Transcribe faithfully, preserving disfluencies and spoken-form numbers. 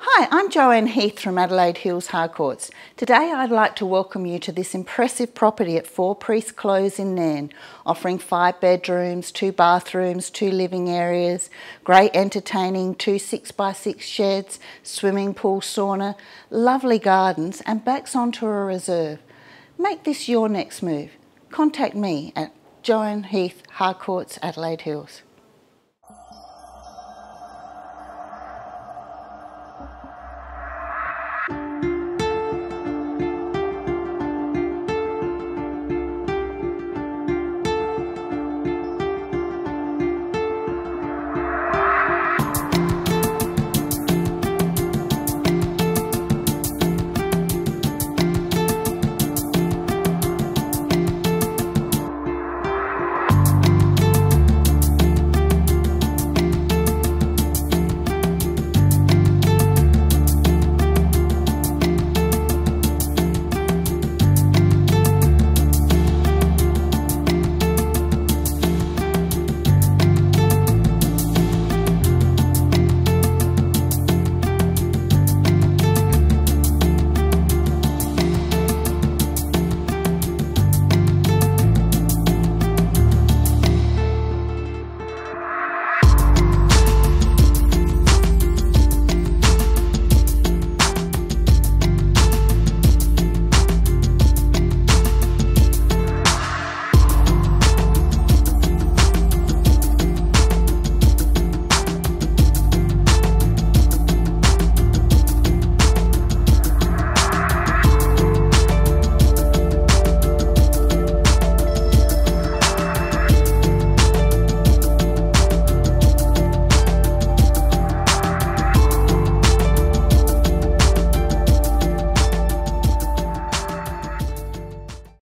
Hi, I'm Joanne Heath from Adelaide Hills Harcourts. Today I'd like to welcome you to this impressive property at four Preiss Close in Nairne, offering five bedrooms, two bathrooms, two living areas, great entertaining, two six by six sheds, swimming pool, sauna, lovely gardens and backs onto a reserve. Make this your next move. Contact me at Joanne Heath Harcourts, Adelaide Hills. Thank you.